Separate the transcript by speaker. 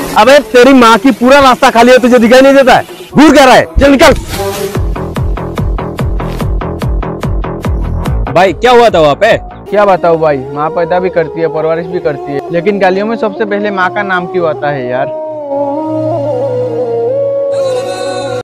Speaker 1: अबे तेरी माँ की पूरा रास्ता खाली है, तुझे दिखाई नहीं देता है? घूर क्या रहा है? चल निकल।
Speaker 2: भाई क्या हुआ था वहाँ पे?
Speaker 3: क्या बताऊँ भाई, माँ पैदा भी करती है, परवरिश भी करती है, लेकिन गालियों में सबसे पहले माँ का नाम क्यों आता है यार।